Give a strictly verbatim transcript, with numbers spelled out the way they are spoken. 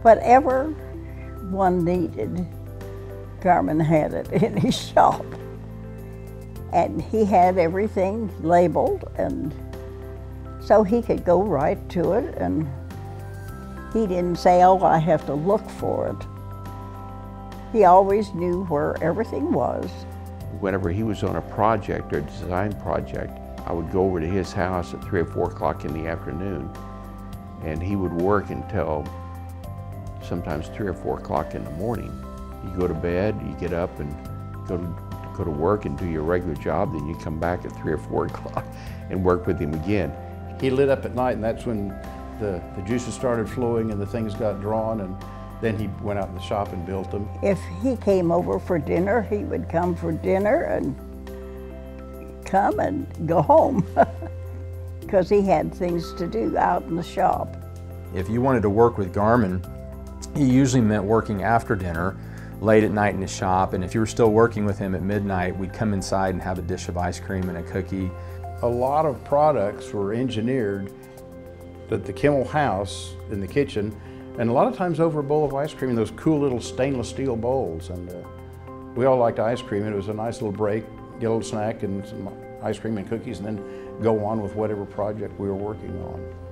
Whatever one needed, Garman had it in his shop. And he had everything labeled, and so he could go right to it, and he didn't say, oh, I have to look for it. He always knew where everything was. Whenever he was on a project or design project, I would go over to his house at three or four o'clock in the afternoon, and he would work until sometimes three or four o'clock in the morning. You go to bed, you get up and go to, go to work and do your regular job, then you come back at three or four o'clock and work with him again. He lit up at night, and that's when the, the juices started flowing and the things got drawn, and then he went out in the shop and built them. If he came over for dinner, he would come for dinner and come and go home because he had things to do out in the shop. If you wanted to work with Garman, he usually meant working after dinner, late at night in his shop, and if you were still working with him at midnight, we'd come inside and have a dish of ice cream and a cookie. A lot of products were engineered at the Kimmell house in the kitchen, and a lot of times over a bowl of ice cream in those cool little stainless steel bowls. And uh, we all liked ice cream, and it was a nice little break, get a little snack and some ice cream and cookies, and then go on with whatever project we were working on.